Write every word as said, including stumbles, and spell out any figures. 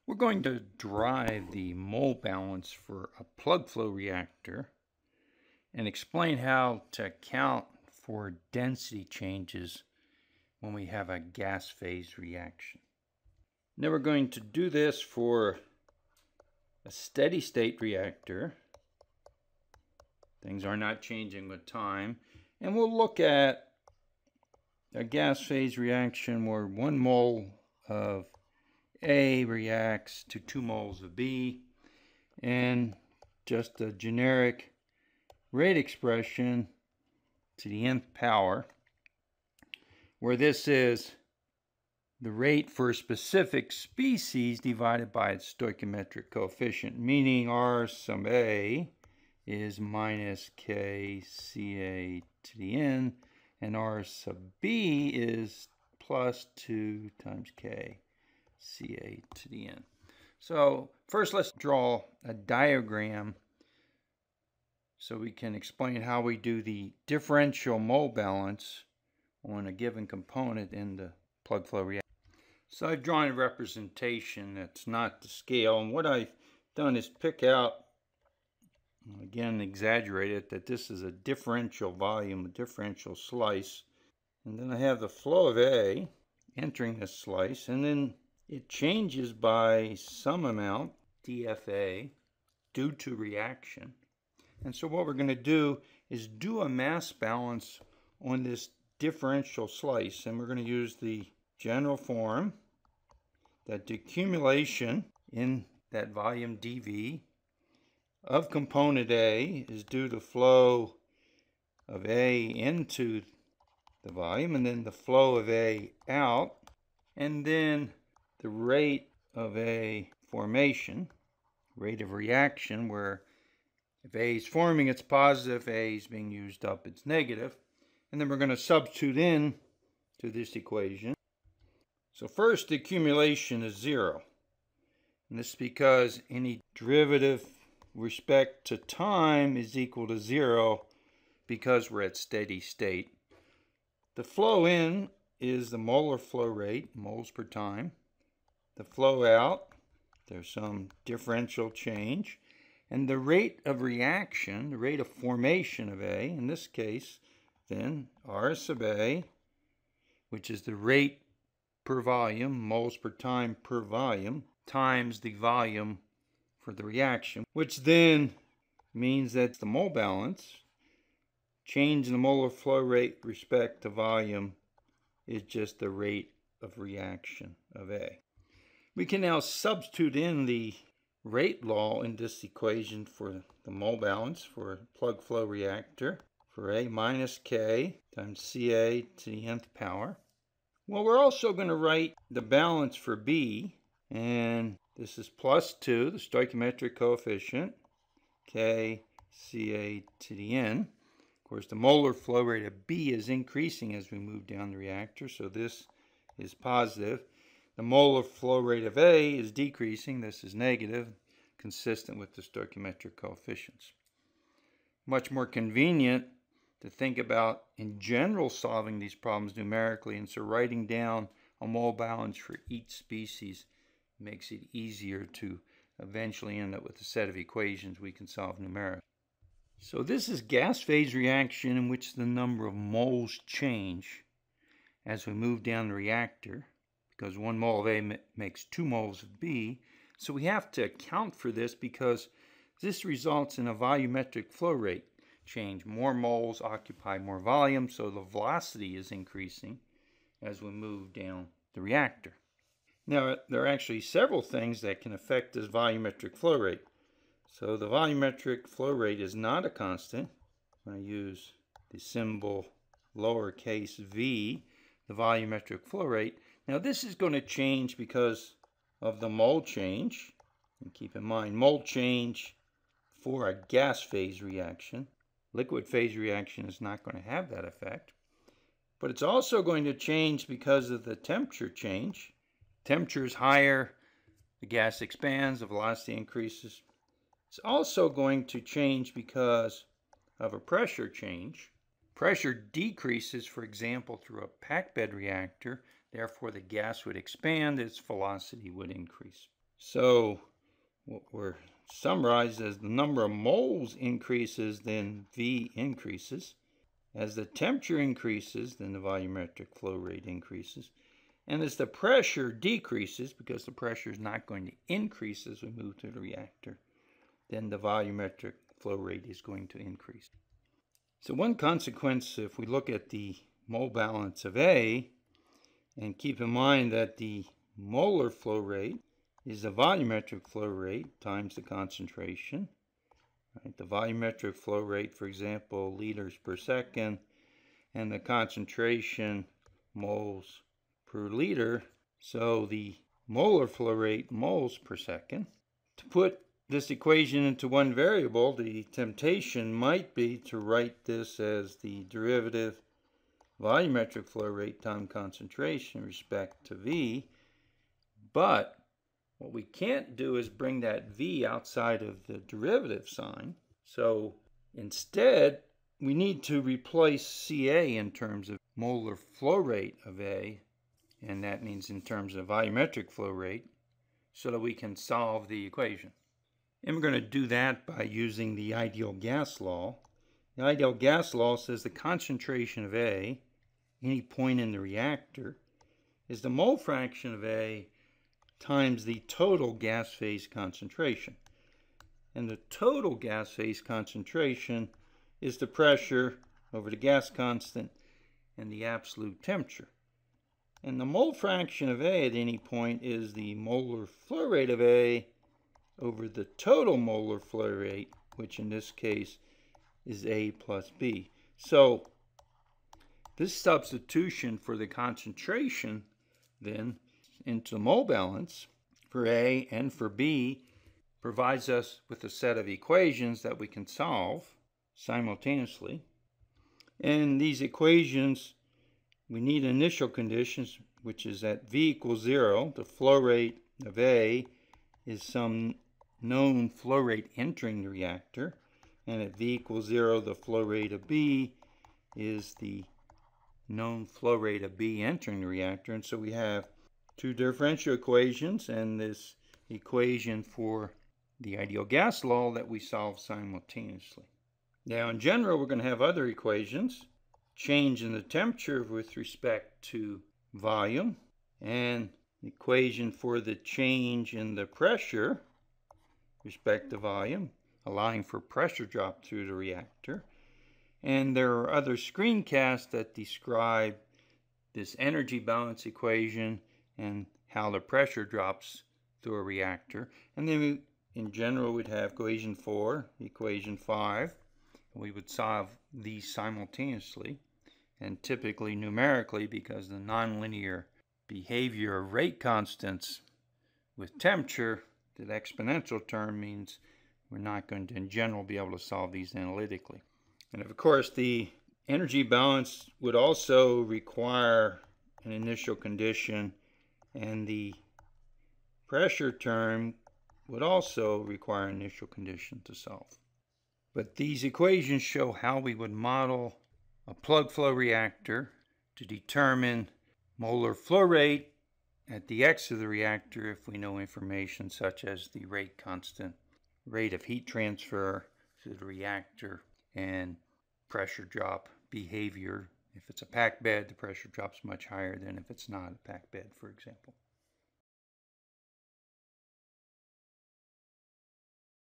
We're going to derive the mole balance for a plug flow reactor and explain how to account for density changes when we have a gas phase reaction. Now we're going to do this for a steady state reactor. Things are not changing with time. And we'll look at a gas phase reaction where one mole of A reacts to two moles of B, and just a generic rate expression to the nth power, where this is the rate for a specific species divided by its stoichiometric coefficient, meaning R sub A is minus K C A to the N, and R sub B is plus two times K C A to the N. So first let's draw a diagram so we can explain how we do the differential mole balance on a given component in the plug flow reactor. So I've drawn a representation that's not to scale, and what I've done is pick out, again exaggerated, that this is a differential volume, a differential slice, and then I have the flow of A entering this slice, and then it changes by some amount, D F A, due to reaction. And so what we're going to do is do a mass balance on this differential slice, and we're going to use the general form that the accumulation in that volume D V of component A is due to flow of A into the volume, and then the flow of A out, and then the rate of A formation, rate of reaction, where if A is forming, it's positive, A is being used up, it's negative. And then we're going to substitute in to this equation. So first, the accumulation is zero. And this is because any derivative with respect to time is equal to zero because we're at steady state. The flow in is the molar flow rate, moles per time. The flow out, there's some differential change. And the rate of reaction, the rate of formation of A, in this case, then R sub A, which is the rate per volume, moles per time per volume, times the volume for the reaction, which then means that the mole balance, change in the molar flow rate with respect to volume, is just the rate of reaction of A. We can now substitute in the rate law in this equation for the mole balance for a plug flow reactor, for A minus K times C A to the nth power. Well, we're also going to write the balance for B, and this is plus two, the stoichiometric coefficient, K C A to the N. Of course, the molar flow rate of B is increasing as we move down the reactor, so this is positive. The molar flow rate of A is decreasing, this is negative, consistent with the stoichiometric coefficients. Much more convenient to think about in general solving these problems numerically, and so writing down a mole balance for each species makes it easier to eventually end up with a set of equations we can solve numerically. So this is gas phase reaction in which the number of moles change as we move down the reactor, because one mole of A makes two moles of B. So we have to account for this because this results in a volumetric flow rate change. More moles occupy more volume, so the velocity is increasing as we move down the reactor. Now, there are actually several things that can affect this volumetric flow rate. So the volumetric flow rate is not a constant. I'm going to use the symbol lowercase v, the volumetric flow rate. Now this is going to change because of the mole change. And keep in mind, mole change for a gas phase reaction. Liquid phase reaction is not going to have that effect. But it's also going to change because of the temperature change. Temperature is higher, the gas expands, the velocity increases. It's also going to change because of a pressure change. Pressure decreases, for example, through a packed bed reactor. Therefore, the gas would expand, its velocity would increase. So what we're summarized as the number of moles increases, then V increases. As the temperature increases, then the volumetric flow rate increases. And as the pressure decreases, because the pressure is not going to increase as we move through the reactor, then the volumetric flow rate is going to increase. So one consequence, if we look at the mole balance of A, and keep in mind that the molar flow rate is the volumetric flow rate times the concentration. Right? The volumetric flow rate, for example, liters per second, and the concentration, moles per liter. So the molar flow rate, moles per second. To put this equation into one variable, the temptation might be to write this as the derivative volumetric flow rate times concentration with respect to V. But what we can't do is bring that V outside of the derivative sign. So instead, we need to replace C A in terms of molar flow rate of A, and that means in terms of volumetric flow rate, so that we can solve the equation. And we're going to do that by using the ideal gas law. The ideal gas law says the concentration of A, any point in the reactor, is the mole fraction of A times the total gas phase concentration. And the total gas phase concentration is the pressure over the gas constant and the absolute temperature. And the mole fraction of A at any point is the molar flow rate of A over the total molar flow rate, which in this case is A plus B. So this substitution for the concentration then into the mole balance for A and for B provides us with a set of equations that we can solve simultaneously. And these equations, we need initial conditions, which is at V equals zero, the flow rate of A is some known flow rate entering the reactor, and at V equals zero, the flow rate of B is the known flow rate of B entering the reactor. And so we have two differential equations and this equation for the ideal gas law that we solve simultaneously. Now in general, we're going to have other equations, change in the temperature with respect to volume, and equation for the change in the pressure with respect to volume, allowing for pressure drop through the reactor. And there are other screencasts that describe this energy balance equation and how the pressure drops through a reactor. And then we, in general, we'd have equation four, equation five. We would solve these simultaneously, and typically numerically, because the nonlinear behavior of rate constants with temperature, that exponential term means we're not going to, in general, be able to solve these analytically. And of course, the energy balance would also require an initial condition, and the pressure term would also require an initial condition to solve. But these equations show how we would model a plug flow reactor to determine molar flow rate at the X of the reactor if we know information such as the rate constant, rate of heat transfer to the reactor, and pressure drop behavior. If it's a packed bed, the pressure drops much higher than if it's not a packed bed, for example.